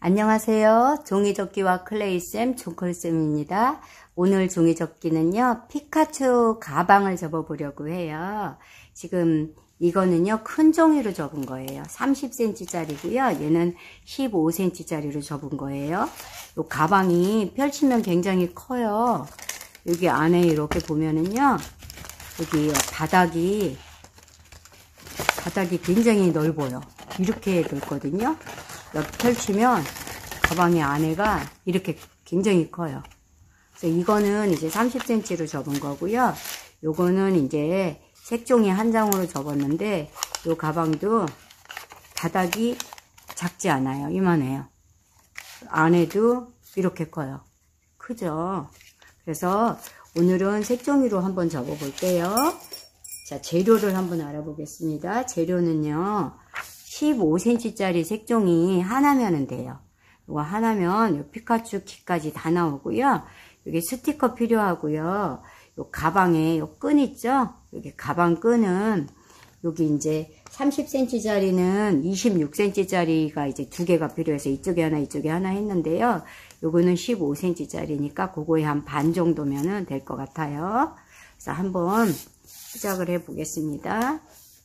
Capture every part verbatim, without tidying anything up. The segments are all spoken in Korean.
안녕하세요. 종이접기와 클레이쌤 종컬쌤입니다. 오늘 종이접기는요, 피카츄 가방을 접어보려고 해요. 지금 이거는요, 큰 종이로 접은 거예요. 삼십 센티미터짜리고요. 얘는 십오 센티미터짜리로 접은 거예요. 이 가방이 펼치면 굉장히 커요. 여기 안에 이렇게 보면은요, 여기 바닥이, 바닥이 굉장히 넓어요. 이렇게 넓거든요. 이렇게 펼치면 가방의 안에가 이렇게 굉장히 커요. 그래서 이거는 이제 삼십 센티미터로 접은 거고요. 요거는 이제 색종이 한 장으로 접었는데 요 가방도 바닥이 작지 않아요. 이만해요. 안에도 이렇게 커요. 크죠? 그래서 오늘은 색종이로 한번 접어 볼게요. 자, 재료를 한번 알아보겠습니다. 재료는요, 십오 센티미터짜리 색종이 하나면은 돼요. 이거 하나면 요 피카츄 키까지 다 나오고요. 여기 스티커 필요하고요. 요 가방에 요 끈 있죠? 여기 가방 끈은 여기 이제 삼십 센티미터짜리는 이십육 센티미터짜리가 이제 두 개가 필요해서 이쪽에 하나 이쪽에 하나 했는데요. 요거는 십오 센티미터짜리니까 그거에 한 반 정도면은 될 것 같아요. 그래서 한번 시작을 해 보겠습니다.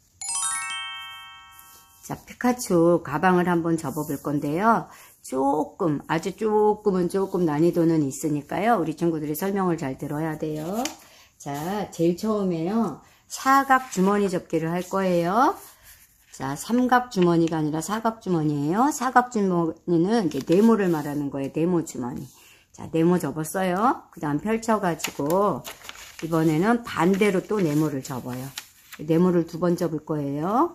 자, 피카츄 가방을 한번 접어 볼 건데요. 조금, 아주 조금은 조금 난이도는 있으니까요. 우리 친구들이 설명을 잘 들어야 돼요. 자, 제일 처음에요. 사각 주머니 접기를 할 거예요. 자, 삼각 주머니가 아니라 사각 주머니예요. 사각 주머니는 이제 네모를 말하는 거예요. 네모 주머니. 자, 네모 접었어요. 그 다음 펼쳐가지고 이번에는 반대로 또 네모를 접어요. 네모를 두 번 접을 거예요.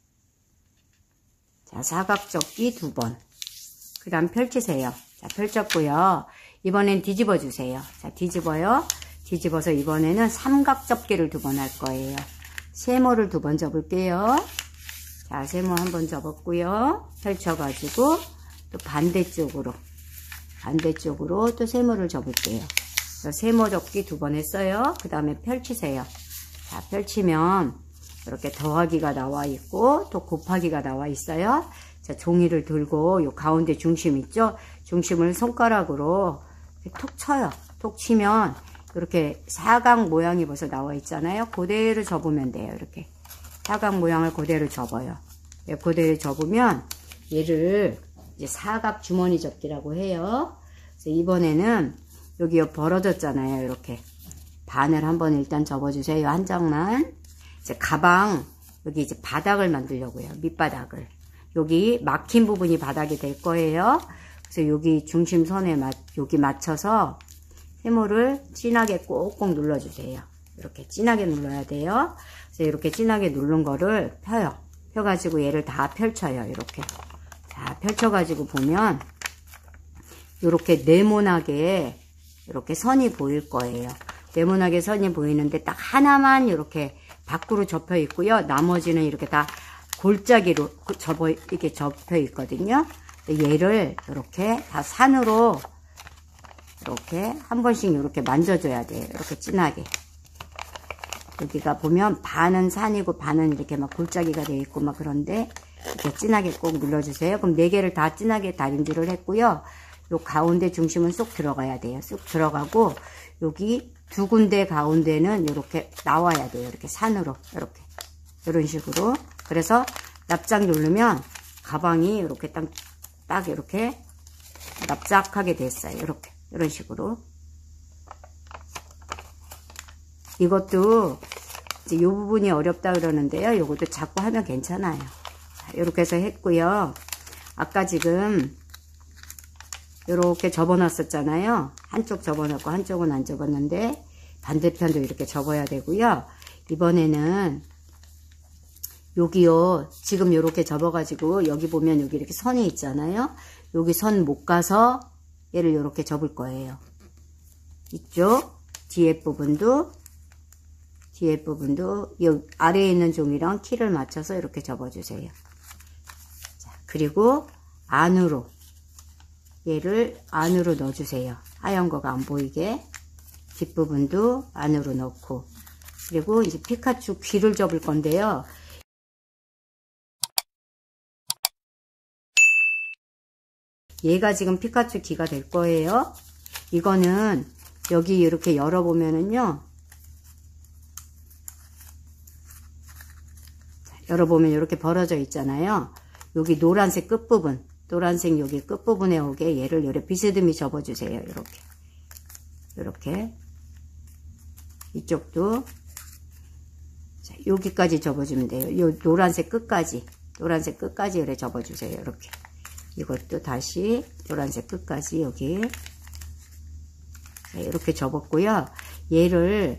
자, 사각 접기 두 번. 그 다음 펼치세요. 자, 펼쳤고요. 이번엔 뒤집어 주세요. 자, 뒤집어요. 뒤집어서 이번에는 삼각 접기를 두 번 할 거예요. 세모를 두 번 접을게요. 자, 세모 한 번 접었고요. 펼쳐가지고 또 반대쪽으로 반대쪽으로 또 세모를 접을게요. 세모 접기 두 번 했어요. 그 다음에 펼치세요. 자, 펼치면 이렇게 더하기가 나와 있고 또 곱하기가 나와 있어요. 자, 종이를 들고 요 가운데 중심 있죠? 중심을 손가락으로 톡 쳐요. 톡 치면 이렇게 사각 모양이 벌써 나와 있잖아요. 그대로 접으면 돼요. 이렇게 사각 모양을 그대로 접어요. 네, 그대로 접으면 얘를 이제 사각 주머니 접기라고 해요. 그래서 이번에는 여기 벌어졌잖아요. 이렇게 반을 한번 일단 접어주세요. 한 장만. 이제 가방 여기 이제 바닥을 만들려고요. 밑바닥을. 여기 막힌 부분이 바닥이 될 거예요. 그래서 여기 중심선에 맞, 여기 맞춰서 세모를 진하게 꼭꼭 눌러주세요. 이렇게 진하게 눌러야 돼요. 그래서 이렇게 진하게 누른 거를 펴요. 펴가지고 얘를 다 펼쳐요. 이렇게. 자, 펼쳐가지고 보면 이렇게 네모나게 이렇게 선이 보일 거예요. 네모나게 선이 보이는데 딱 하나만 이렇게 밖으로 접혀 있고요. 나머지는 이렇게 다 골짜기로 접어, 이렇게 접혀 있거든요. 얘를 이렇게 다 산으로 이렇게 한 번씩 이렇게 만져줘야 돼요. 이렇게 진하게. 여기가 보면 반은 산이고 반은 이렇게 막 골짜기가 되어 있고 막 그런데 이렇게 진하게 꼭 눌러주세요. 그럼 네 개를 다 진하게 다림질을 했고요. 요 가운데 중심은 쏙 들어가야 돼요. 쏙 들어가고 여기 두 군데 가운데는 이렇게 나와야 돼요. 이렇게 산으로 이렇게 이런 식으로. 그래서 납작 누르면 가방이 이렇게 딱, 딱 이렇게 납작하게 됐어요. 이렇게 이런 식으로. 이것도 이제 이 부분이 어렵다 그러는데요. 이것도 자꾸 하면 괜찮아요. 자, 이렇게 해서 했고요. 아까 지금 이렇게 접어놨었잖아요. 한쪽 접어놨고 한쪽은 안 접었는데 반대편도 이렇게 접어야 되고요. 이번에는 여기요. 지금 이렇게 접어가지고 여기 보면 여기 이렇게 선이 있잖아요. 여기 선 못 가서 얘를 이렇게 접을 거예요. 이쪽 뒤에 부분도 뒤에 부분도 이 아래에 있는 종이랑 키를 맞춰서 이렇게 접어주세요. 자, 그리고 안으로 얘를 안으로 넣어주세요. 하얀 거가 안 보이게. 뒷부분도 안으로 넣고. 그리고 이제 피카츄 귀를 접을 건데요. 얘가 지금 피카츄 귀가 될 거예요. 이거는 여기 이렇게 열어보면은요. 열어보면 이렇게 벌어져 있잖아요. 여기 노란색 끝부분, 노란색 여기 끝부분에 오게 얘를 이렇게 비스듬히 접어주세요. 이렇게. 이렇게. 이쪽도. 자, 여기까지 접어주면 돼요. 요 노란색 끝까지. 노란색 끝까지 이렇게 접어주세요. 이렇게. 이것도 다시 노란색 끝까지 여기. 자, 이렇게 접었고요. 얘를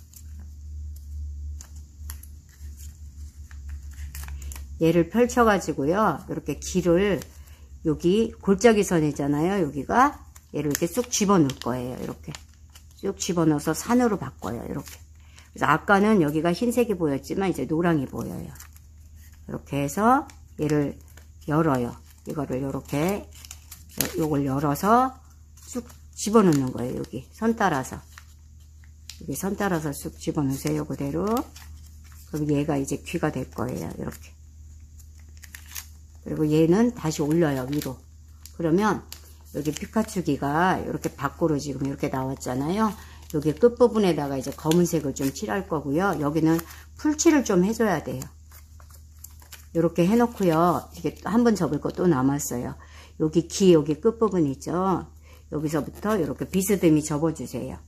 얘를 펼쳐 가지고요. 이렇게 길을 여기 골짜기 선이잖아요. 여기가 얘를 이렇게 쑥 집어넣을 거예요. 이렇게 쑥 집어넣어서 산으로 바꿔요. 이렇게. 그래서 아까는 여기가 흰색이 보였지만 이제 노랑이 보여요. 이렇게 해서 얘를 열어요. 이거를 이렇게 요걸 열어서 쑥 집어넣는 거예요. 여기 선 따라서 여기 선 따라서 쑥 집어넣으세요. 그대로. 그럼 얘가 이제 귀가 될 거예요. 이렇게. 그리고 얘는 다시 올려요. 위로. 그러면 여기 피카츄 귀가 이렇게 밖으로 지금 이렇게 나왔잖아요. 여기 끝부분에다가 이제 검은색을 좀 칠할 거고요. 여기는 풀칠을 좀 해줘야 돼요. 이렇게 해놓고요. 이게 한 번 접을 거 또 남았어요. 여기 귀 여기 끝부분 있죠. 여기서부터 이렇게 비스듬히 접어주세요.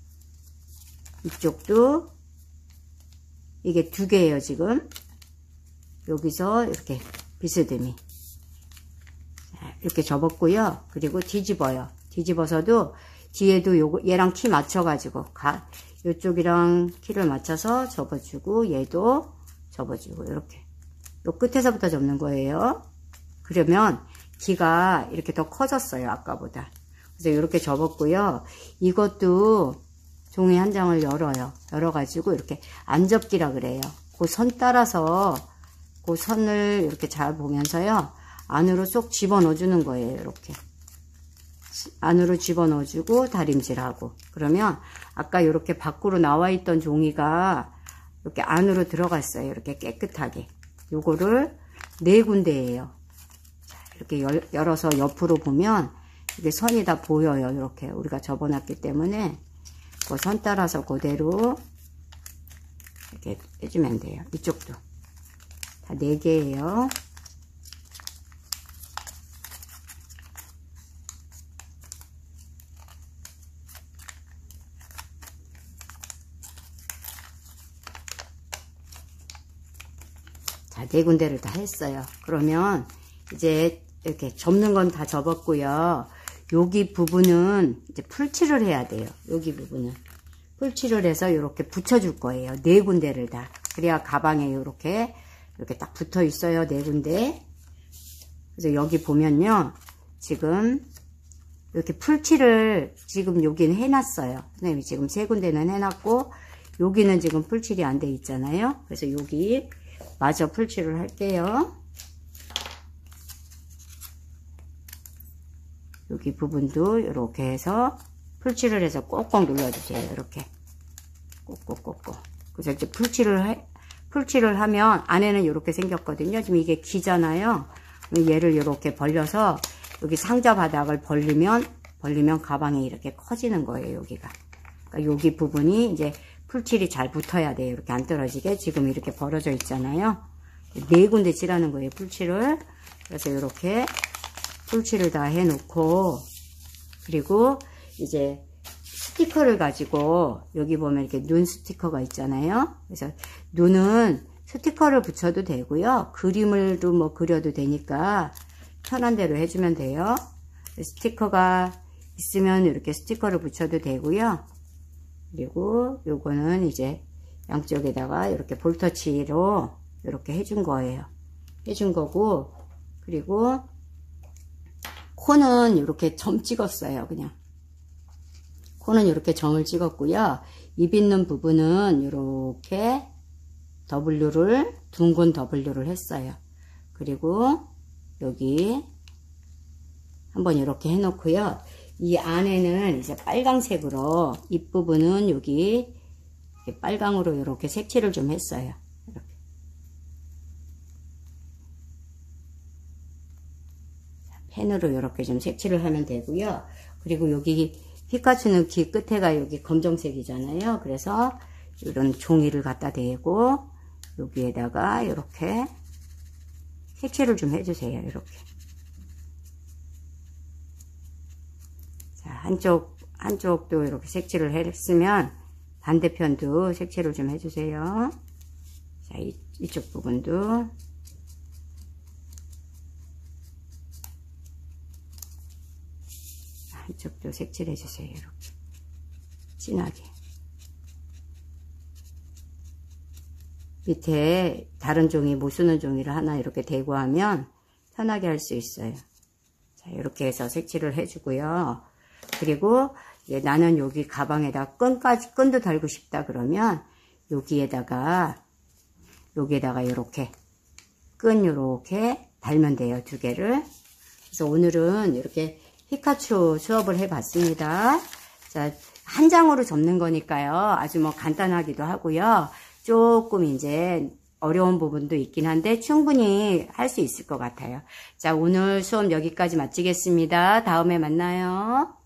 이쪽도 이게 두 개예요. 지금 여기서 이렇게 비스듬히 이렇게 접었고요. 그리고 뒤집어요. 뒤집어서도 뒤에도 요거 얘랑 키 맞춰가지고 가 이쪽이랑 키를 맞춰서 접어주고 얘도 접어주고 이렇게 요 끝에서부터 접는 거예요. 그러면 귀가 이렇게 더 커졌어요. 아까보다. 그래서 이렇게 접었고요. 이것도 종이 한 장을 열어요. 열어가지고 이렇게 안접기라 그래요. 그 선 따라서 그 선을 이렇게 잘 보면서요. 안으로 쏙 집어넣어주는 거예요. 이렇게. 안으로 집어넣어주고 다림질하고. 그러면 아까 이렇게 밖으로 나와 있던 종이가 이렇게 안으로 들어갔어요. 이렇게 깨끗하게. 요거를 네 군데예요. 이렇게 열, 열어서 옆으로 보면 이게 선이 다 보여요. 이렇게 우리가 접어놨기 때문에 그 선 따라서 그대로 이렇게 해주면 돼요. 이쪽도 다 네 개예요. 자, 네 군데를 다 했어요. 그러면 이제 이렇게 접는 건 다 접었고요. 여기 부분은 이제 풀칠을 해야 돼요. 여기 부분은 풀칠을 해서 이렇게 붙여줄 거예요. 네 군데를 다. 그래야 가방에 이렇게 이렇게 딱 붙어 있어요. 네 군데. 그래서 여기 보면요. 지금 이렇게 풀칠을 지금 여기는 해놨어요. 선생님이 지금 세 군데는 해놨고 여기는 지금 풀칠이 안 돼 있잖아요. 그래서 여기 마저 풀칠을 할게요. 여기 부분도 이렇게 해서 풀칠을 해서 꼭꼭 눌러주세요. 이렇게 꼭꼭꼭꼭. 그래서 이제 풀칠을 해, 풀칠을 하면 안에는 이렇게 생겼거든요. 지금 이게 귀잖아요. 얘를 이렇게 벌려서 여기 상자 바닥을 벌리면 벌리면 가방이 이렇게 커지는 거예요. 여기가. 그러니까 여기 부분이 이제 풀칠이 잘 붙어야 돼요. 이렇게 안 떨어지게. 지금 이렇게 벌어져 있잖아요. 네 군데 칠하는 거예요. 풀칠을. 그래서 이렇게 풀칠을 다 해놓고 그리고 이제 스티커를 가지고 여기 보면 이렇게 눈 스티커가 있잖아요. 그래서 눈은 스티커를 붙여도 되고요. 그림을도 뭐 그려도 되니까 편한 대로 해주면 돼요. 스티커가 있으면 이렇게 스티커를 붙여도 되고요. 그리고 요거는 이제 양쪽에다가 이렇게 볼터치로 이렇게 해준 거예요. 해준 거고 그리고 코는 이렇게 점 찍었어요. 그냥 코는 이렇게 점을 찍었고요. 입 있는 부분은 이렇게 W를 둥근 W를 했어요. 그리고 여기 한번 이렇게 해놓고요. 이 안에는 이제 빨강색으로 입 부분은 여기 빨강으로 이렇게 색칠을 좀 했어요. 이렇게. 펜으로 이렇게 좀 색칠을 하면 되고요. 그리고 여기 피카츄는 귀 끝에가 여기 검정색이잖아요. 그래서 이런 종이를 갖다 대고 여기에다가 이렇게 색칠을 좀 해주세요. 이렇게. 자, 한쪽, 한쪽도 이렇게 색칠을 했으면 반대편도 색칠을 좀 해주세요. 자, 이, 이쪽 부분도. 한쪽도 색칠해주세요. 이렇게. 진하게. 밑에 다른 종이, 못 쓰는 종이를 하나 이렇게 대고 하면 편하게 할 수 있어요. 자, 이렇게 해서 색칠을 해주고요. 그리고 이제 나는 여기 가방에다 끈까지, 끈도 달고 싶다 그러면 여기에다가, 여기에다가 이렇게 끈 이렇게 달면 돼요. 두 개를. 그래서 오늘은 이렇게 피카츄 수업을 해봤습니다. 자, 한 장으로 접는 거니까요. 아주 뭐 간단하기도 하고요. 조금 이제 어려운 부분도 있긴 한데 충분히 할 수 있을 것 같아요. 자, 오늘 수업 여기까지 마치겠습니다. 다음에 만나요.